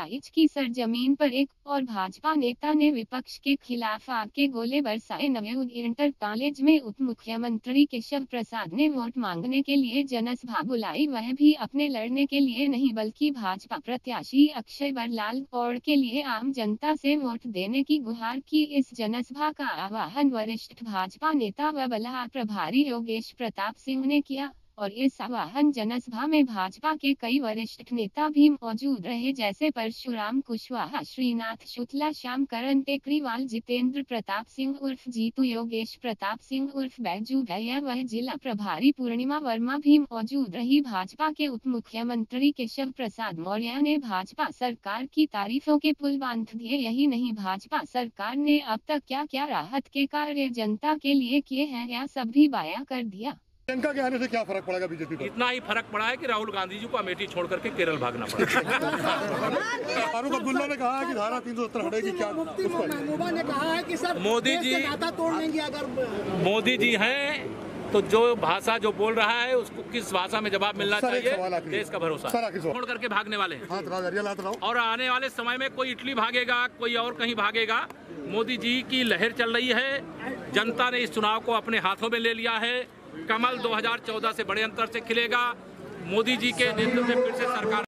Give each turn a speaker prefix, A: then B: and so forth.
A: बहराइच की सरजमीन पर एक और भाजपा नेता ने विपक्ष के खिलाफ आग के गोले बरसाए। नवयुग इंटर कॉलेज में उप मुख्यमंत्री केशव प्रसाद ने वोट मांगने के लिए जनसभा बुलाई, वह भी अपने लड़ने के लिए नहीं बल्कि भाजपा प्रत्याशी अक्षय बरलाल गौड़ के लिए आम जनता से वोट देने की गुहार की। इस जनसभा का आह्वान वरिष्ठ भाजपा नेता व बलहा प्रभारी योगेश प्रताप सिंह ने किया और इस आह्वान जनसभा में भाजपा के कई वरिष्ठ नेता भी मौजूद रहे, जैसे परशुराम कुशवाहा, श्रीनाथ शुक्ला, श्याम करण टेकरीवाल, जितेंद्र प्रताप सिंह उर्फ जीतू, योगेश प्रताप सिंह उर्फ बैजू भैया वह जिला प्रभारी पूर्णिमा वर्मा भी मौजूद रही। भाजपा के उप मुख्यमंत्री केशव प्रसाद मौर्य ने भाजपा सरकार की तारीफों के पुल बांध दिए। यही नहीं, भाजपा सरकार ने अब तक क्या क्या राहत के कार्य जनता के लिए किए हैं यह सब भी बयां कर दिया।
B: प्रियंका के आने से क्या फर्क पड़ेगा बीजेपी पर?
C: इतना ही फर्क पड़ा है कि राहुल गांधी जी को अमेठी छोड़ करके केरल भागना पड़ा।
B: फारूक अब्दुल्ला ने कहा है कि धारा 370 हटेगी, क्या
D: महबूबा ने कहा है कि सर
C: मोदी जी
D: तोड़ लेंगे अगर
C: मोदी जी हैं तो जो भाषा जो बोल रहा है उसको किस भाषा में जवाब मिलना चाहिए, देश का भरोसा छोड़ करके भागने वाले हैं। और आने वाले समय में कोई इटली भागेगा, कोई और कहीं भागेगा। मोदी जी की लहर चल रही है, जनता ने इस चुनाव को अपने हाथों में ले लिया है। कमल 2014 से बड़े अंतर से खिलेगा। मोदी जी के नेतृत्व में फिर से सरकार